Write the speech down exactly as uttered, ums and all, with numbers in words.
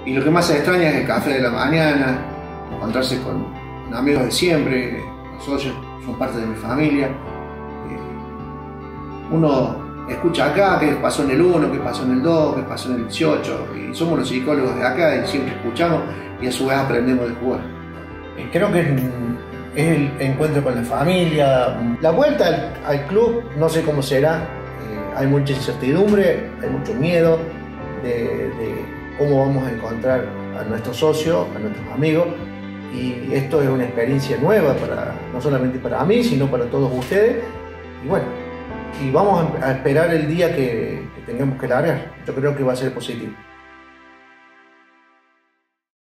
y lo que más se extraña es el café de la mañana, encontrarse con, con amigos de siempre. Los socios son parte de mi familia. Eh, uno escucha acá qué pasó en el uno, qué pasó en el dos, qué pasó en el dieciocho, y somos los psicólogos de acá y siempre escuchamos y a su vez aprendemos de jugar. Creo que es, es el encuentro con la familia, la vuelta al, al club, no sé cómo será, eh, hay mucha incertidumbre, hay mucho miedo de, de cómo vamos a encontrar a nuestros socios, a nuestros amigos, y esto es una experiencia nueva, para, no solamente para mí, sino para todos ustedes, y bueno, y vamos a esperar el día que, que tengamos que largar. Yo creo que va a ser positivo.